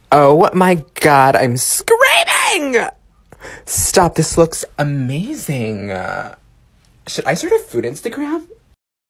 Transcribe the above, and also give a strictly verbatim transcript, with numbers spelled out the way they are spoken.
Oh my god, I'm screaming! Stop, this looks amazing. Uh, should I start a food Instagram?